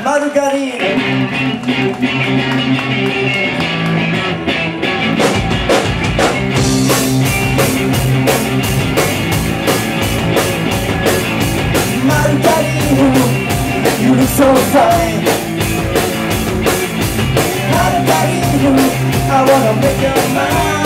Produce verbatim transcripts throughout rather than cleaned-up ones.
マルガリーマルガリーヌ You're so fineマルガリーヌ I wanna make your mind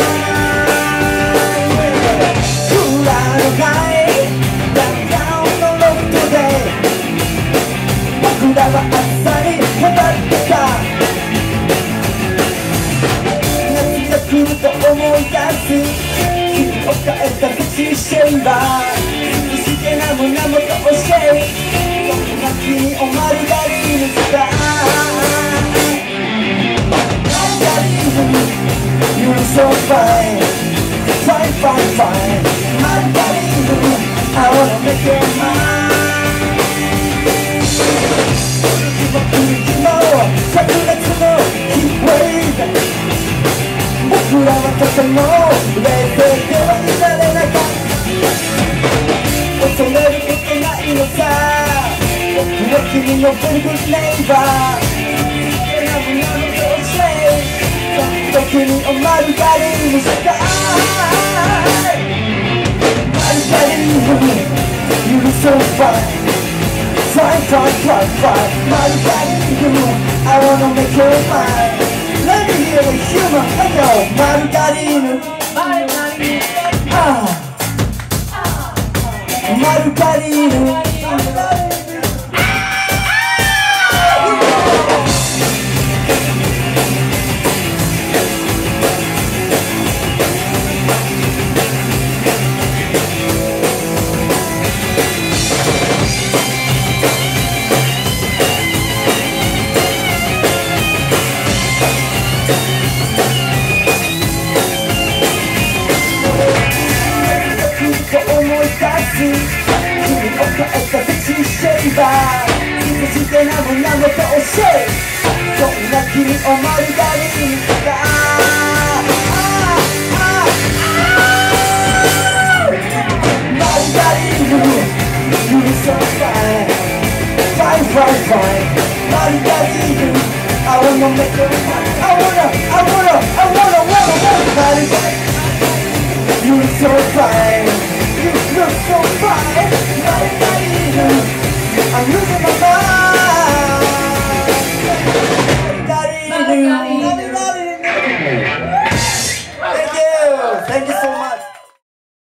クーラーの会ダウンタウンのロフトで僕らは朝に渡ってた夏が来ると思い出す君を変えた口シェイバー好きな胸元をシェイそんな君をマルガリーヌしたマルガリーヌ You're so fine Fine, fine, fine マルガリーヌ I wanna make your mind 僕の灼熱のヒートウェイブ僕らはとても冷静ではいられなかった恐れることないのさ僕は君のベルグネイバーラブラブどうしてそんな君をマルガリーヌしたいマルガリーヌ You're so fine Fine, fine, fine, fine Margarino, I wanna make your mind Let me hear a human echo Margarino Ah Margarino君を変えた口シェイバー傷つけなもなもと教えそんな君をマルガリーヌしたマルガリーヌ You're so fine Fine, fine, fine マルガリーヌ I wanna make your mind I wanna, I wanna, I wanna, wanna, wanna マルガリーヌ You're so fine You look so fine, Margarino I'm losing my mind